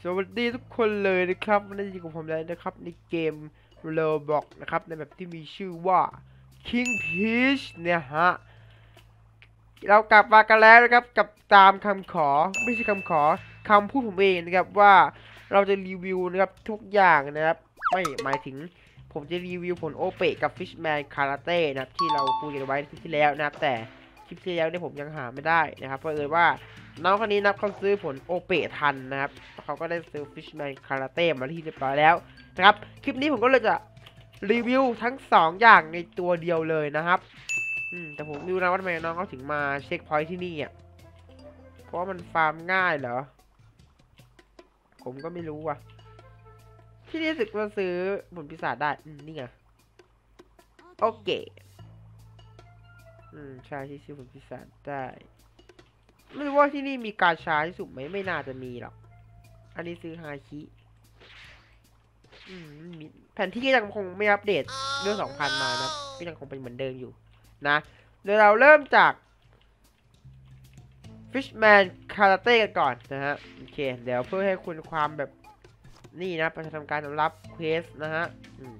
สวัสดีทุกคนเลยนะครับวันนี้อยู่กับผมแล้วนะครับในเกม Roblox นะครับในแบบที่มีชื่อว่า King Peach เนี่ยฮะเรากลับมากันแล้วนะครับกับตามคำขอไม่ใช่คำขอคำพูดผมเองนะครับว่าเราจะรีวิวนะครับทุกอย่างนะครับไม่หมายถึงผมจะรีวิวผลโอเปกับ Fishman Karate นะครับที่เราคุยกันไว้คลิปที่แล้วนะครับแต่คลิปที่แล้วเนี่ยผมยังหาไม่ได้นะครับเพราะว่าน้องคนนี้นับเขาซื้อผลโอเปทันนะครับเขาก็ได้ซื้อ Fishman Karate มาที่เรียบร้อยแล้วนะครับคลิปนี้ผมก็เลยจะรีวิวทั้ง2อย่างในตัวเดียวเลยนะครับแต่ผมดูนะว่าทำไมน้องเขาถึงมาเช็คพอยท์ที่นี่อ่ะเพราะมันฟาร์มง่ายเหรอผมก็ไม่รู้ว่ะที่นี่สึกว่าซื้อผลปีศาจได้นี่ไงโอเคใช่ที่ซื้อผลปีศาจได้ไม่รู้ว่าที่นี่มีกาชาที่สุดไหมไม่น่าจะมีหรอกอันนี้ซื้อฮาคิแผนที่ก็ยังคงไม่อัปเดตเรื่อง 2,000 มานะก็ยังคงเป็นเหมือนเดิมอยู่นะเดี๋ยวเราเริ่มจาก Fishman Karate กันก่อนนะฮะโอเคเดี๋ยวเพื่อให้คุณความแบบนี่นะประชาทำการรับเควสนะฮะ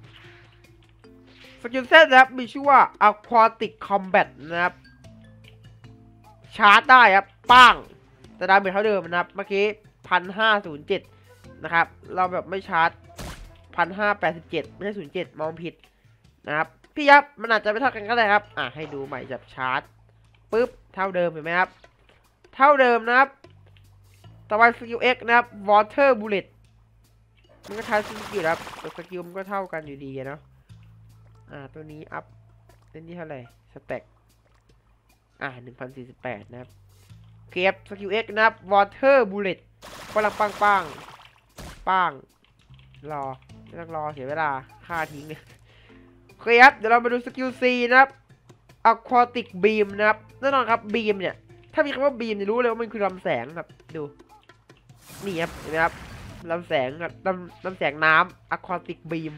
สกิลเซตนะครับมีชื่อว่า Aquatic Combat นะครับชาร์จได้ครับปังแต่ดาเมจเท่าเดิมนะครับเมื่อกี้ 1,507 นะครับเราแบบไม่ชาร์จ 1,587 ไม่ใช่07มองผิดนะครับพี่ยับมันอาจจะไม่เท่ากันก็ได้ครับให้ดูใหม่จับชาร์จปึ๊บเท่าเดิมเห็นไหมครับเท่าเดิมนะครับต่อไปสกิล X นะครับ Water Bullet มันก็ใช้สกิลครับแต่สกิลมันก็เท่ากันอยู่ดีเนาะตัวนี้อัพเล่นที่เท่าไหร่สแต็ก1,048นะครับเก็บสกิล X นะครับ Water Bullet พลังปังรอไม่ต้องรอเสียเวลาฆ่าทิ้งเลยโอเคครับเดี๋ยวเรามาดูสกิล C นะครับ Aquatic Beam นะครับแน่นอนครับ Beam เนี่ยถ้ามีคำว่า Beam จะรู้เลยว่ามันคือลำแสงครับดูนี่ครับเห็นไหมครับลำแสงครับลำแสงน้ำ Aquatic Beam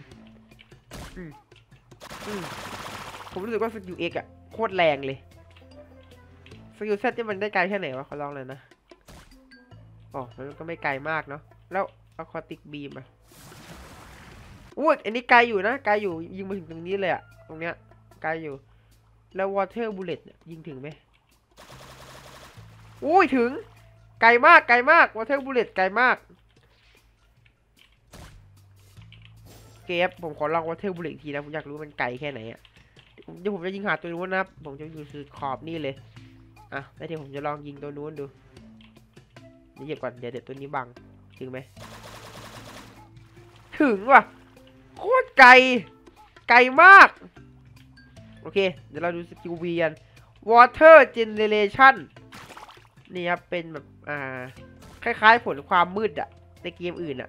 ผมรู้สึกว่าสกิล X โคตรแรงเลยสกิล Z ที่มันได้ไกลแค่ไหนวะขอลองเลยนะมันก็ไม่ไกลมากเนาะแล้ว Aquatic Beam อุ้ยอันนี้ไกลอยู่นะไกลอยู่ยิงมาถึงตรงนี้เลยตรงเนี้ยไกลอยู่แล้ว Water Bullet ยิงถึงไหมอุ้ยถึงไกลมากWater Bullet ไกลมากเก็บผมขอลอง Water Bullet อีกทีนะผมอยากรู้มันไกลแค่ไหนเดี๋ยวผมจะยิงหาตัวนู้นนะครับผมจะอยู่ขอบนี่เลยแล้วเดี๋ยวผมจะลองยิงตัวนู้นดูเดี๋ยวเหยียบก่อนเดี๋ยวตัวนี้บังถึงไหมถึงว่ะโคตรไกลมากโอเคเดี๋ยวเราดูสกิล V กัน Water Generation นี่ครับเป็นแบบคล้ายๆผลความมืดในเกมอื่น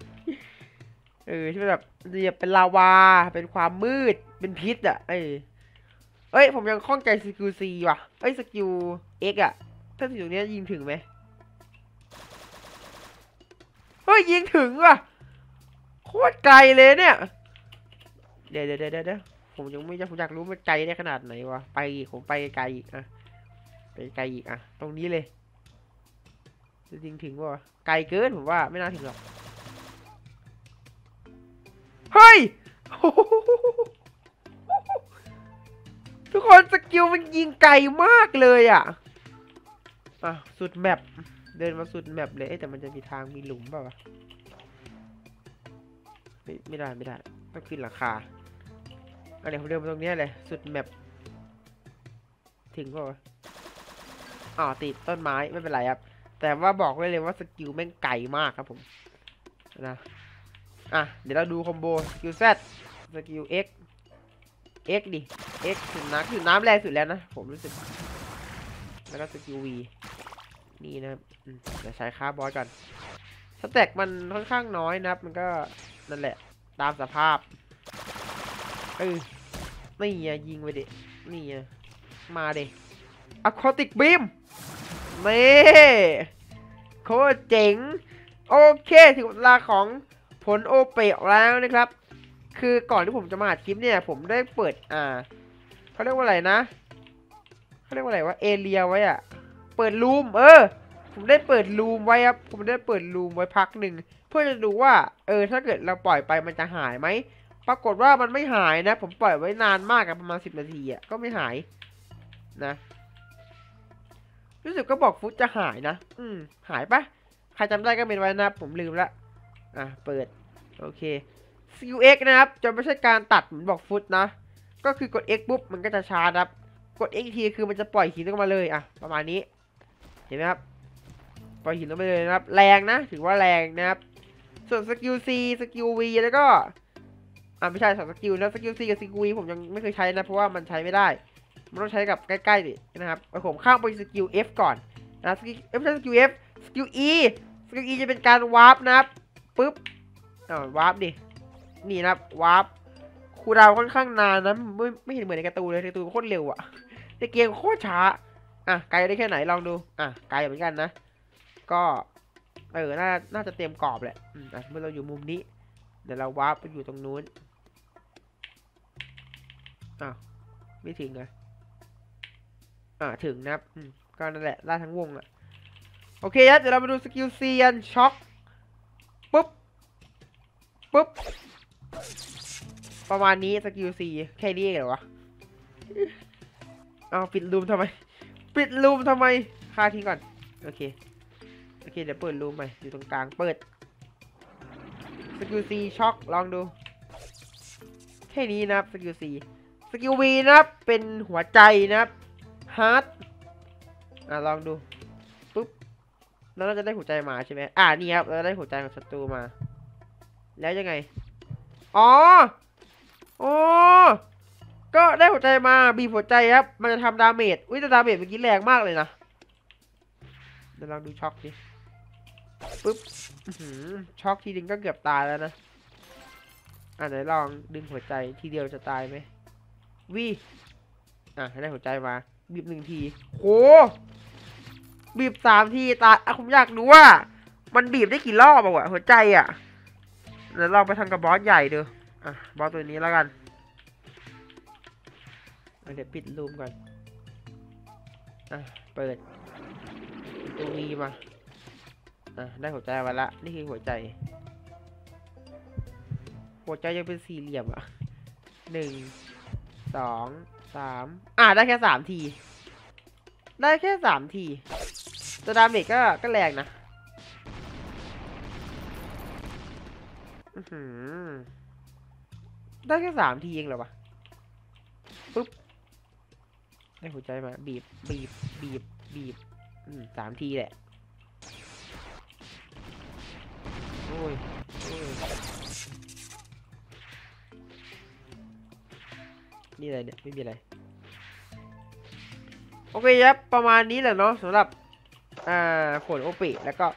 ที่แบบเป็นลาวาเป็นความมืดเป็นพิษผมยังคล่องใจสกิล C ว่ะสกิล X ถ้าสิ่งตรงนี้ยิงถึงไหมยิงถึงว่ะโคตรไกลเลยเนี่ยเดี๋ยวผมยังไม่ผมอยากรู้มันไกลได้ขนาดไหนวะไปอีกผมไปไกลอีกไปไกลอีกตรงนี้เลยจะยิงถึงวะไกลเกินผมว่าไม่น่าถึงหรอกเฮ้ยทุกคนสกิลมันยิงไกลมากเลยสุดแมปเดินมาสุดแมปเลยแต่มันจะมีทางมีหลุมเปล่าวะไม่ได้ต้องขึ้นราคาเดี๋ยวผมเดินมาตรงนี้เลยสุดแมปถึงเปล่าวะติดต้นไม้ไม่เป็นไรครับแต่ว่าบอกไว้เลยว่าสกิลแม่งไกลมากครับผมนะเดี๋ยวเราดูคอมโบสกิล Z สกิล X ดิ X ถึงน้ำแรงสุดแล้วนะผมรู้สึกแล้วก็สกิล V นี่นะครับเดี๋ยวใช้ค่าบอสก่อนสแต็กมันค่อนข้างน้อยนะครับมันก็นั่นแหละตามสภาพนี่ยิงไปดินี่มาดิ Aquatic Beam นี่โคตรเจ๋งโอเคถึงเวลาของผลโอเปะแล้วนะครับคือก่อนที่ผมจะมาอัดคลิปเนี่ยผมได้เปิดเขาเรียกว่าอะไรนะเขาเรียกว่าอะไรวะเอเรียไว้เปิดรูมผผมได้เปิดรูมไว้ครับผมได้เปิดรูมไว้พักหนึ่งเพื่อจะดูว่าถ้าเกิดเราปล่อยไปมันจะหายไหมปรากฏว่ามันไม่หายนะผมปล่อยไว้นานมากประมาณ10 นาทีก็ไม่หายนะรู้สึกก็บอกฟุตจะหายนะหายปะใครจำได้ก็เป็นไว้นะผมลืมละเปิดโอเค CUX นะครับจะไม่ใช่การตัดเหมือนบอกฟุตนะก็คือกด X ปุ๊บมันก็จะชาร์จครับกด X ทีคือมันจะปล่อยหินลงมาเลยประมาณนี้เห็นไหมครับปล่อยหินลงไปเลยนะครับแรงนะถือว่าแรงนะครับส่วนสกิล C สกิล V แล้วก็ไม่ใช่2 สกิลนะสกิล C กับสกิล V ผมยังไม่เคยใช้นะเพราะว่ามันใช้ไม่ได้มันต้องใช้กับใกล้ๆดินะครับผมข้ามไปสกิล F ก่อนนะสกิล F ไม่ใช่สกิล F สกิล E สกิล E จะเป็นการวาร์ปนะครับปึ๊บวาร์ปดินี่นะครับวาร์ปคูลดาวน์ค่อนข้างนานนะไม่เห็นเหมือนในการ์ตูนเลยในการ์ตูนโคตรเร็วในเกมโคตรช้าไกลได้แค่ไหนลองดูไกลเหมือนกันนะก็น่าจะเตรียมกรอบแหละเมื่อเราอยู่มุมนี้เดี๋ยวเราวาร์ปไปอยู่ตรงนู้นไม่ถึงเลยถึงนะครับก็นั่นแหละล่าทั้งวงโอเคครับเดี๋ยวเรามาดูสกิลเซียนช็อคปุ๊บประมาณนี้สกิลซีแค่นี้เหรอวะปิดรูมทำไมค่าทิ้งก่อนโอเคเดี๋ยวเปิดรูมใหม่อยู่ตรงกลางเปิดสกิลซีช็อคลองดูแค่นี้นะครับสกิลซีสกิลวีนะครับเป็นหัวใจนะครับฮาร์ดลองดูปุ๊บแล้วเราจะได้หัวใจมาใช่ไหมนี่ครับเราได้หัวใจของศัตรูมาแล้วยังไงก็ได้หัวใจมาบีบหัวใจครับมันจะทำดาเมจแต่ดาเมจเมื่อกี้แรงมากเลยนะเดี๋ยวลองดูช็อคดิปุ๊บช็อคทีนึงก็เกือบตายแล้วนะไหนลองดึงหัวใจทีเดียวจะตายไหมได้หัวใจมาบีบ1 ทีโหบีบ3 ทีตายผมอยากรู้ว่ามันบีบได้กี่รอบหัวใจเดี๋ยวลองไปทำกับบอสใหญ่ดูบอสตัวนี้แล้วกันเดี๋ยวปิดรูมก่อนเปิดตัววีมาได้หัวใจมาละนี่คือหัวใจยังเป็นสี่เหลี่ยม1 2 3ได้แค่3 ทีแต่ดาเมจก็แรงนะได้แค่3 ทีเองเหรอวะปุ๊บได้หัวใจมาบีบ3 ทีแหละโอ้ยนี่อะไรเนี่ยไม่มีอะไรโอเคครับประมาณนี้แหละเนาะสำหรับผลโอปิแล้วก็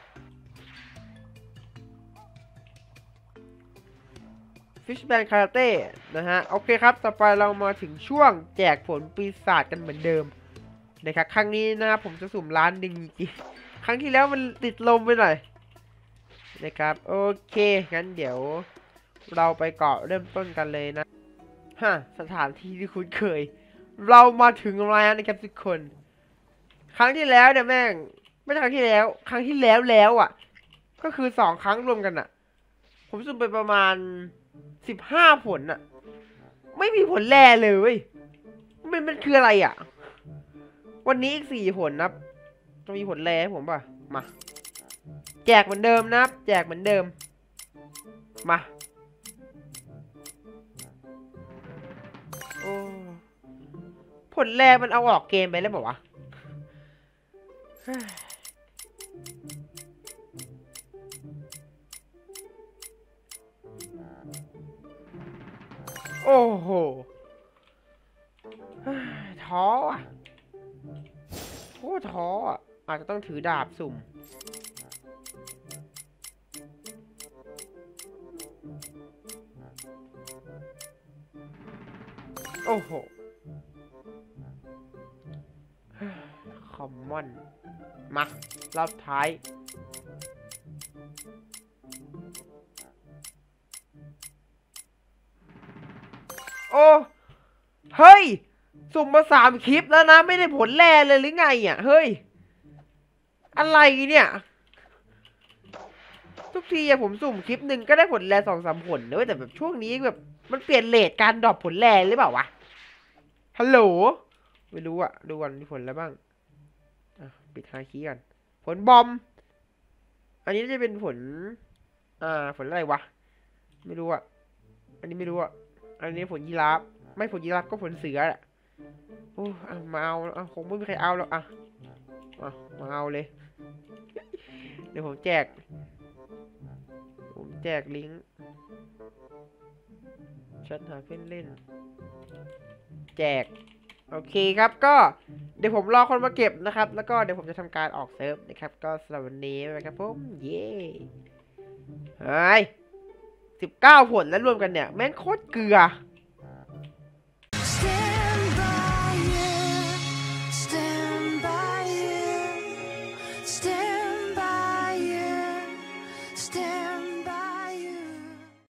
ฟิชแมนคาราเต้นะฮะโอเคครับต่อไปเรามาถึงช่วงแจกผลปีศาจกันเหมือนเดิมนะครับครั้งนี้นะครับผมจะสุ่มล้านหนึ่งจริงครั้งที่แล้วมันติดลมไปหน่อยนะครับโอเคงั้นเดี๋ยวเราไปเกาะเริ่มต้นกันเลยนะสถานที่ที่คุ้นเคยเรามาถึงแล้วนะครับทุกคนครั้งที่แล้วเนี่ยแม่งไม่ใช่ครั้งที่แล้วก็คือ2 ครั้งรวมกันผมสุ่มไปประมาณ15 ผลไม่มีผลแร่เลยเว้ยมันคืออะไรวันนี้อีก4 ผลนะจะมีผลแร่ให้ผมป่ะมาแจกเหมือนเดิมนะครับแจกเหมือนเดิมมาผลแร่มันเอาออกเกมไปแล้วบอกว่าโอ้โหท้อโคตรท้ออาจจะต้องถือดาบสุ่มโอ้โหคอมมอนมารอบท้ายโอ้เฮ้ยสุ่มมา3 คลิปแล้วนะไม่ได้ผลแร่เลยหรือไงเฮ้ยอะไรเนี่ยทุกทีอะผมสุ่มคลิปหนึ่งก็ได้ผลแร่2-3 ผลนะเว้ยแต่แบบช่วงนี้แบบมันเปลี่ยนเรทการดรอปผลแร่หรือเปล่าวะฮัลโหลไม่รู้อะดูก่อนมีผลอะไรบ้างอ่ะปิดฮาคีก่อนผลบอมอันนี้น่าจะเป็นผลผลอะไรวะไม่รู้อะอันนี้ไม่รู้อะอันนี้ผลยีราฟไม่ผลยีราฟก็ผลเสือแหละโอ้มาเอาคงไม่มีใครเอาแล้วมาเอาเลยเดี๋ยวผมแจกลิงก์ฉันหาเพื่อนเล่นแจกโอเคครับก็เดี๋ยวผมรอคนมาเก็บนะครับแล้วก็เดี๋ยวผมจะทำการออกเซิร์ฟนะครับก็สำหรับวันนี้นะครับผมเย้เฮ้ย19 ผลแล้วรวมกันเนี่ยแม่งโคตรเกลือ